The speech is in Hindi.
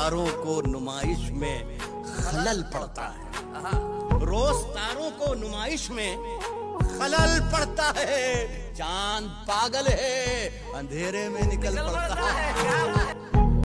तारों को नुमाइश में खलल पड़ता है, रोज तारों को नुमाइश में खलल पड़ता है। चांद पागल है, अंधेरे में निकल पड़ता है।